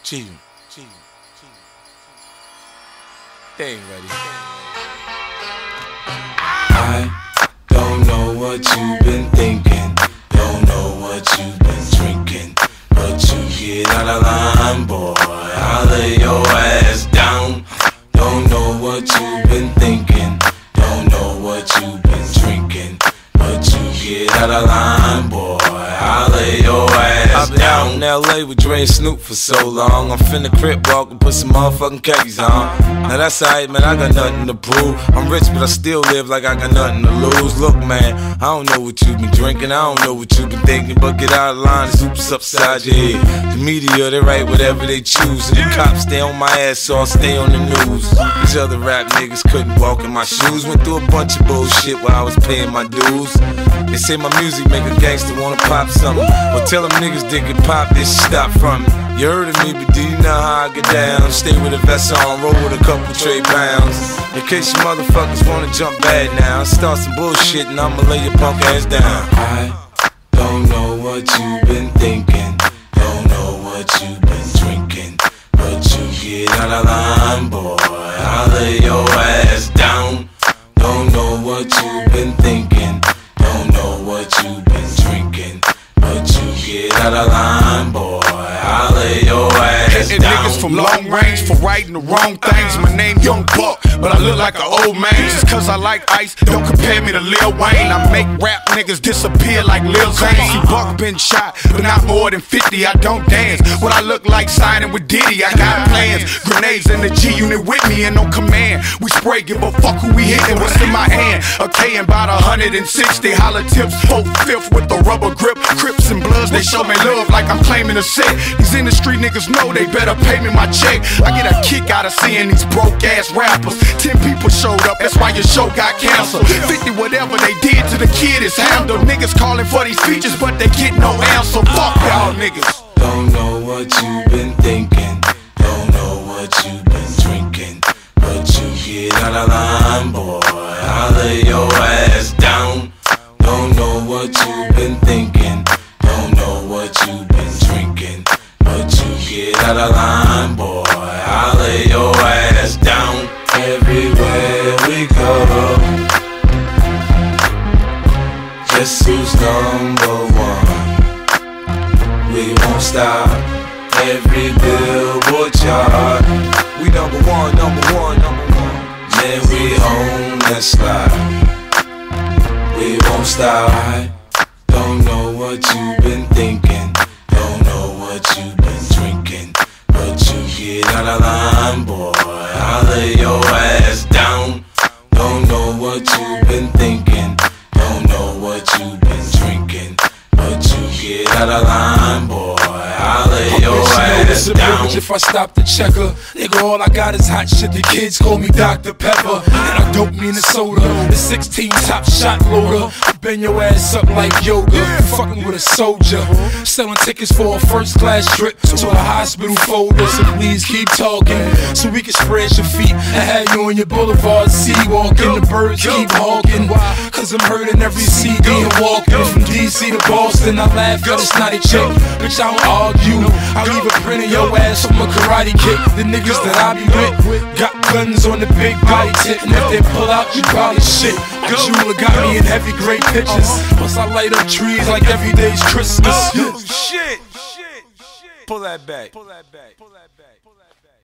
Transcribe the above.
Cheating. They ain't ready. I don't know what you've been thinking, don't know what you've been drinking, but you get out of line, boy, I'll lay your ass down. Don't know what you've been thinking, don't know what you've been drinking, but you get out of line, boy, I'll lay your ass I've been out in LA with Dre and Snoop for so long. I'm finna crip walk and put some motherfucking khakis on. Now that's alright, man, I got nothing to prove. I'm rich, but I still live like I got nothing to lose. Look, man, I don't know what you've been drinking, I don't know what you've been thinking, but get out of line, the soup's upside your head. The media, they write whatever they choose, and the cops stay on my ass, so I'll stay on the news. These other rap niggas couldn't walk in my shoes. Went through a bunch of bullshit while I was paying my dues. They say my music make a gangster wanna pop something. Well, tell them niggas they can pop this shit, stop from me. You heard of me, but do you know how I get down? Stay with a vest on, roll with a couple trade pounds. In case you motherfuckers wanna jump bad now, start some bullshit and I'ma lay your punk ass down. I don't know what you've been thinking, don't know what you've been drinking, but you get out of line, boy, I'll lay your ass down. Don't know what you've been thinking, don't know what you've been drinking, but you get out of line, boy, I'll lay your ass Hitting down. niggas from long range for writing the wrong things. My name Young Buck, but I look like an old man. Just cause I like ice, don't compare me to Lil Wayne. I make rap niggas disappear like Lil Zane. See, Buck been shot, but not more than 50. I don't dance. What I look like signing with Diddy, I got plans. Grenades in the G-Unit with me and on command. We spray, give a fuck who we hitting. What's in my hand? A K and about 160. Holla tips, 4/5 with the rubber grip. Crips and Bloods, they show me love like I'm claiming a set. These industry niggas know they better pay me my check. I get a kick out of seeing these broke ass rappers. 10 people showed up, that's why your show got canceled. 50 whatever they did to the kid is handled. Niggas calling for these features, but they get no answer. Fuck y'all niggas. Don't know what you've been thinking, don't know what you've been drinking, but you get out of line, boy, I'll lay your ass down. Don't know what you've been thinking, don't know what you've been drinking, but you get out of line, boy, I'll lay your ass down. Everywhere we go, guess who's #1? We won't stop. Every Billboard chart, We number one. man, we own that slide. We won't stop. I don't know what you've been thinking, don't know what you've been drinking, but you get out of line, boy, I'll lay your ass down. Don't know what you've been thinking, don't know what you've been drinking, but you get out of line, boy, I'll lay your ass down. If I stop the checker, nigga, all I got is hot shit. The kids call me Dr. Pepper, and I don't mean the soda. The 16 top shot loader, I bend your ass up like yoga. Fucking with a soldier, selling tickets for a first class trip to a hospital folder. So please keep talking, so we can spread your feet and have you on your boulevard sea walking. The birds keep honking, cause I'm hurting every CD and walking. From DC to Boston, I laugh at a snotty chick. Bitch, I don't argue, I leave a print of your ass from a karate kick. The niggas that I be with got guns on the big body tip, and if they pull out, you probably shit. Cause you got me in heavy grade pictures. Plus I light up trees like every day's Christmas. Shit. Pull that back.